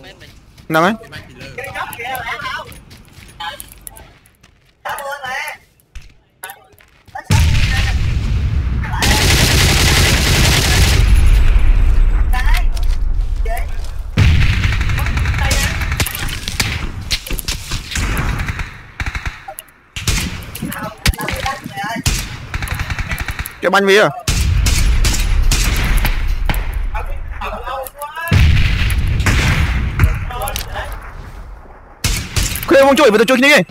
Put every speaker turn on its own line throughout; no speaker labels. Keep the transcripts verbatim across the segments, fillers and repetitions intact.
Nằm ấy. Cái banh vía à? Khuya không chui, phải tôi chui đi.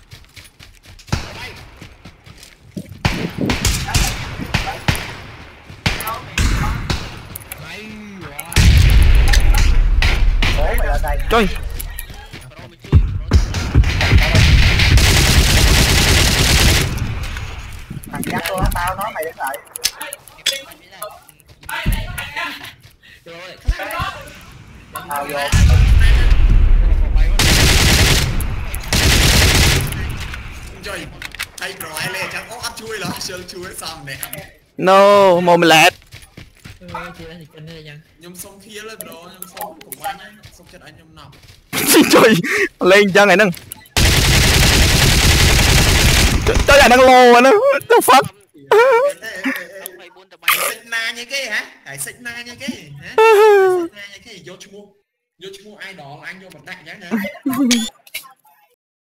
Chui.
Thằng chắc tôi tao nói mày đứng lại. Tao vô.
Trời, thay rồi ai lên chắc ốc áp chui là chơi chui xong nè.
No, mồm lẹt.
Nhung xong kia lên rồi, nhung xong của anh ấy, xong chết anh nhung nằm.
Trời, lên chân này nâng. Trời ơi, đang lồ anh á. What the fuck?
Xích na như cái hả? Hãy xích na như cái hả? Xích na như cái vô chung vô chung ai đó anh vô một đại nhá nhá.